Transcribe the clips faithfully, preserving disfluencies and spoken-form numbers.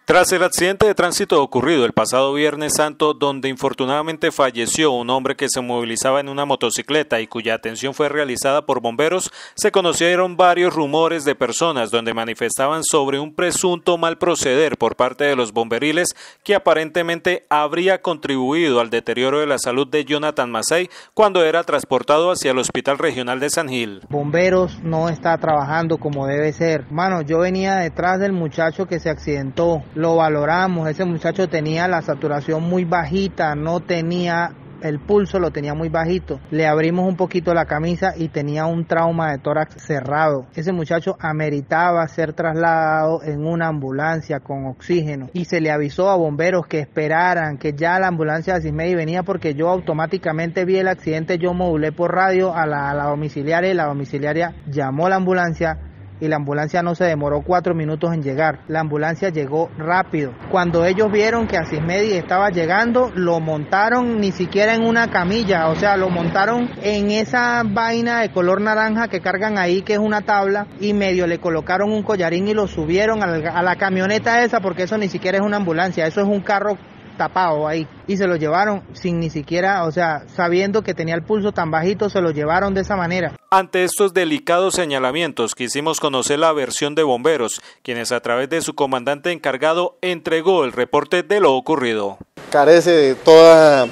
Tras el accidente de tránsito ocurrido el pasado Viernes Santo, donde infortunadamente falleció un hombre que se movilizaba en una motocicleta y cuya atención fue realizada por bomberos, se conocieron varios rumores de personas donde manifestaban sobre un presunto mal proceder por parte de los bomberiles que aparentemente habría contribuido al deterioro de la salud de Jonathan Massey cuando era transportado hacia el Hospital Regional de San Gil. Bomberos no está trabajando como debe ser. Mano, yo venía detrás del muchacho que se accidentó. Lo valoramos, ese muchacho tenía la saturación muy bajita, no tenía el pulso, lo tenía muy bajito. Le abrimos un poquito la camisa y tenía un trauma de tórax cerrado. Ese muchacho ameritaba ser trasladado en una ambulancia con oxígeno y se le avisó a bomberos que esperaran, que ya la ambulancia de Asismedi venía, porque yo automáticamente vi el accidente, yo modulé por radio a la, a la domiciliaria y la domiciliaria llamó a la ambulancia. Y la ambulancia no se demoró cuatro minutos en llegar, la ambulancia llegó rápido. Cuando ellos vieron que Asismedi estaba llegando, lo montaron ni siquiera en una camilla, o sea, lo montaron en esa vaina de color naranja que cargan ahí, que es una tabla, y medio le colocaron un collarín y lo subieron a la, a la camioneta esa, porque eso ni siquiera es una ambulancia, eso es un carro tapado ahí, y se lo llevaron sin ni siquiera, o sea, sabiendo que tenía el pulso tan bajito, se lo llevaron de esa manera. Ante estos delicados señalamientos, quisimos conocer la versión de bomberos, quienes a través de su comandante encargado entregó el reporte de lo ocurrido. Carece de toda,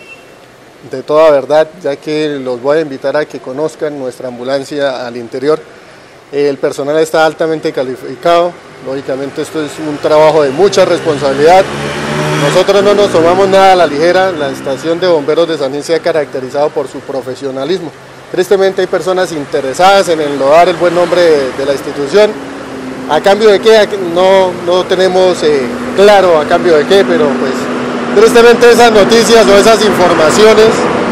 de toda verdad, ya que los voy a invitar a que conozcan nuestra ambulancia al interior. El personal está altamente calificado, lógicamente esto es un trabajo de mucha responsabilidad. Nosotros no nos tomamos nada a la ligera, la estación de bomberos de San Gil se ha caracterizado por su profesionalismo. Tristemente hay personas interesadas en enlodar el buen nombre de, de la institución. ¿A cambio de qué? No, no tenemos eh, claro a cambio de qué, pero pues tristemente esas noticias o esas informaciones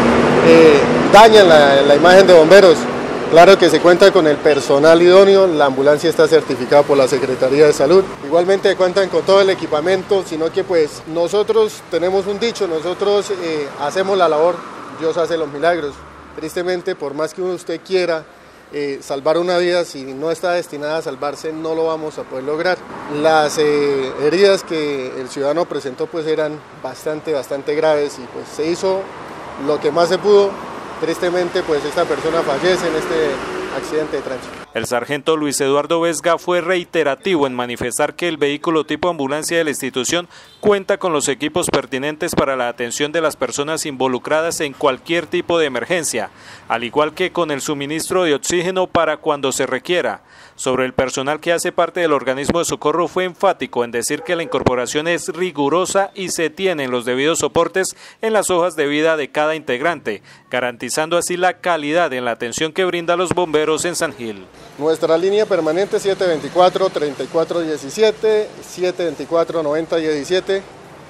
eh, dañan la, la imagen de bomberos. Claro que se cuenta con el personal idóneo, la ambulancia está certificada por la Secretaría de Salud. Igualmente cuentan con todo el equipamiento, sino que pues nosotros tenemos un dicho, nosotros eh, hacemos la labor, Dios hace los milagros. Tristemente, por más que usted quiera eh, salvar una vida, si no está destinada a salvarse, no lo vamos a poder lograr. Las eh, heridas que el ciudadano presentó pues eran bastante, bastante graves y pues se hizo lo que más se pudo. Tristemente, pues esta persona fallece en este accidente de tránsito. El sargento Luis Eduardo Vesga fue reiterativo en manifestar que el vehículo tipo ambulancia de la institución cuenta con los equipos pertinentes para la atención de las personas involucradas en cualquier tipo de emergencia, al igual que con el suministro de oxígeno para cuando se requiera. Sobre el personal que hace parte del organismo de socorro, fue enfático en decir que la incorporación es rigurosa y se tienen los debidos soportes en las hojas de vida de cada integrante, garantizando así la calidad en la atención que brinda a los bomberos en San Gil. Nuestra línea permanente siete veinticuatro, treinta y cuatro diecisiete, siete veinticuatro, noventa diecisiete,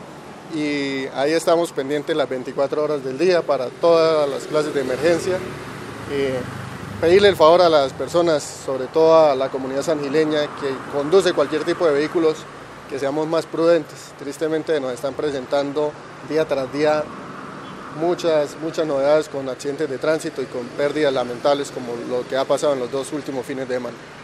y ahí estamos pendientes las veinticuatro horas del día para todas las clases de emergencia. Eh, pedirle el favor a las personas, sobre todo a la comunidad sangileña que conduce cualquier tipo de vehículos, que seamos más prudentes. Tristemente nos están presentando día tras día muchas, muchas novedades con accidentes de tránsito y con pérdidas lamentables como lo que ha pasado en los dos últimos fines de semana.